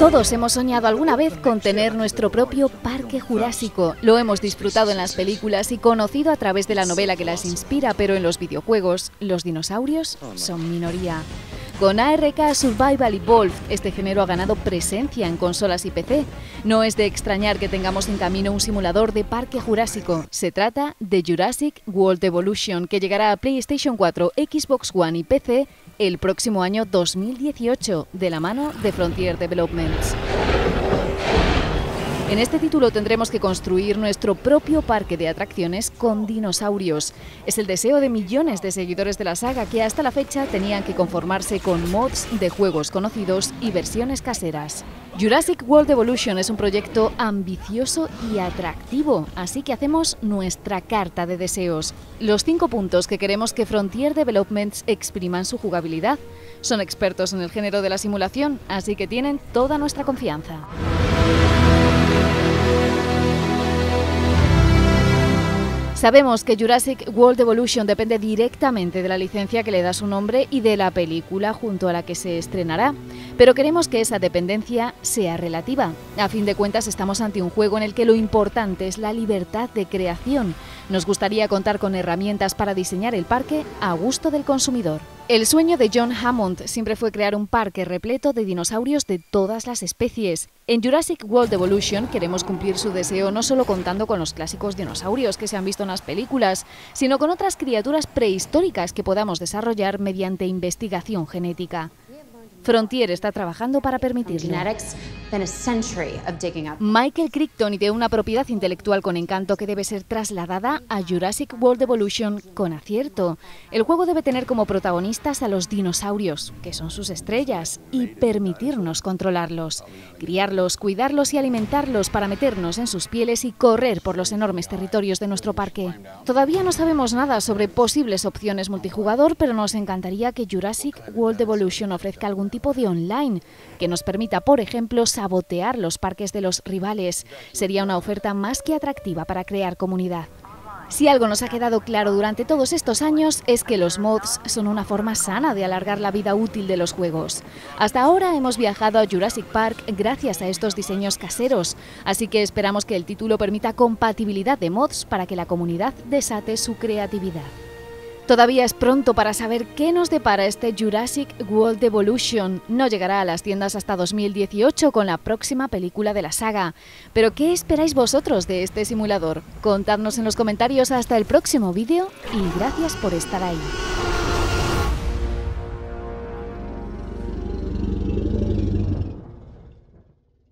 Todos hemos soñado alguna vez con tener nuestro propio parque jurásico. Lo hemos disfrutado en las películas y conocido a través de la novela que las inspira, pero en los videojuegos, los dinosaurios son minoría. Con ARK Survival Evolved, este género ha ganado presencia en consolas y PC. No es de extrañar que tengamos en camino un simulador de parque jurásico. Se trata de Jurassic World Evolution, que llegará a PlayStation 4, Xbox One y PC el próximo año 2018, de la mano de Frontier Developments. En este título tendremos que construir nuestro propio parque de atracciones con dinosaurios. Es el deseo de millones de seguidores de la saga que hasta la fecha tenían que conformarse con mods de juegos conocidos y versiones caseras. Jurassic World Evolution es un proyecto ambicioso y atractivo, así que hacemos nuestra carta de deseos. Los 5 puntos que queremos que Frontier Developments expriman su jugabilidad. Son expertos en el género de la simulación, así que tienen toda nuestra confianza. Sabemos que Jurassic World Evolution depende directamente de la licencia que le da su nombre y de la película junto a la que se estrenará, pero queremos que esa dependencia sea relativa. A fin de cuentas, estamos ante un juego en el que lo importante es la libertad de creación. Nos gustaría contar con herramientas para diseñar el parque a gusto del consumidor. El sueño de John Hammond siempre fue crear un parque repleto de dinosaurios de todas las especies. En Jurassic World Evolution queremos cumplir su deseo no solo contando con los clásicos dinosaurios que se han visto en las películas, sino con otras criaturas prehistóricas que podamos desarrollar mediante investigación genética. Frontier está trabajando para permitirlo. Michael Crichton ideó una propiedad intelectual con encanto que debe ser trasladada a Jurassic World Evolution con acierto. El juego debe tener como protagonistas a los dinosaurios, que son sus estrellas, y permitirnos controlarlos, criarlos, cuidarlos y alimentarlos para meternos en sus pieles y correr por los enormes territorios de nuestro parque. Todavía no sabemos nada sobre posibles opciones multijugador, pero nos encantaría que Jurassic World Evolution ofrezca algún tipo de online que nos permita, por ejemplo, sabotear los parques de los rivales. Sería una oferta más que atractiva para crear comunidad. Si algo nos ha quedado claro durante todos estos años es que los mods son una forma sana de alargar la vida útil de los juegos. Hasta ahora hemos viajado a Jurassic Park gracias a estos diseños caseros, así que esperamos que el título permita compatibilidad de mods para que la comunidad desate su creatividad. Todavía es pronto para saber qué nos depara este Jurassic World Evolution. No llegará a las tiendas hasta 2018 con la próxima película de la saga. Pero ¿qué esperáis vosotros de este simulador? Contadnos en los comentarios. Hasta el próximo vídeo y gracias por estar ahí.